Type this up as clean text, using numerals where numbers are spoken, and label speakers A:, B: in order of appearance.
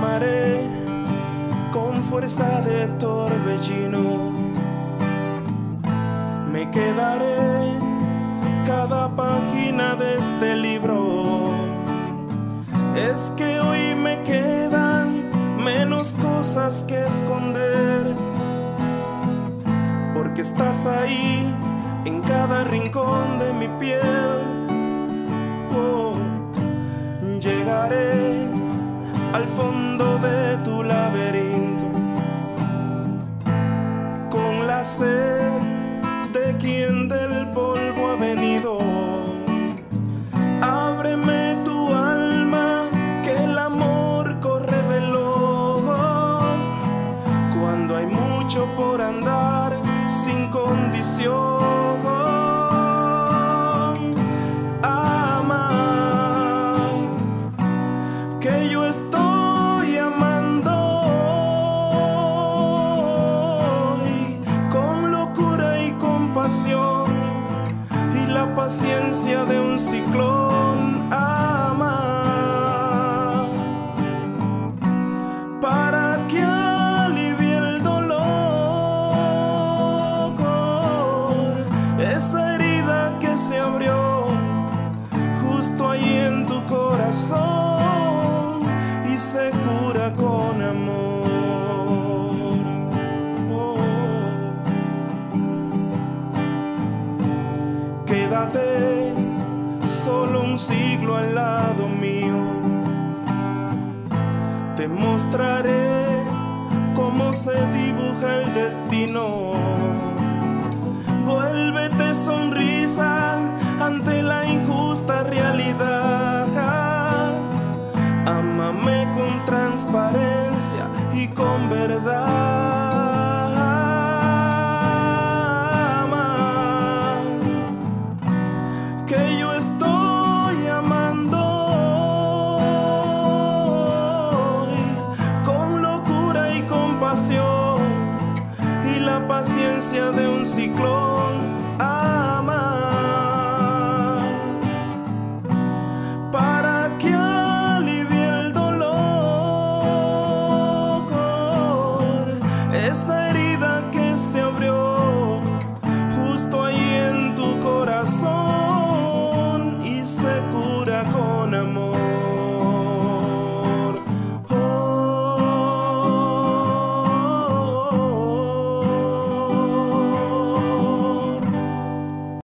A: amaré con fuerza de torbellino. Me quedaré cada página de este libro. Es que hoy me quedan menos cosas que esconder, porque estás ahí en cada rincón de mi piel. Oh, llegaré al fondo de tu laberinto con la sed de quien del polvo ha venido. Ábreme tu alma, que el amor corre veloz, cuando hay mucho por andar sin condición. Ama, que yo estoy amando hoy, con locura y compasión, y la paciencia de un ciclón. Ama, para que alivie el dolor, esa herida que se abrió justo ahí en tu corazón y se cura con amor. Oh. Quédate solo un siglo al lado mío, te mostraré cómo se dibuja el destino. Vuélvete sonrisa ante la injusta realidad. Ámame con transparencia y con verdad. Ama, que yo estoy amando hoy, con locura y compasión, y la paciencia de un ciclón. Ama, para que alivie el dolor, esa herida que se abrió justo ahí en tu corazón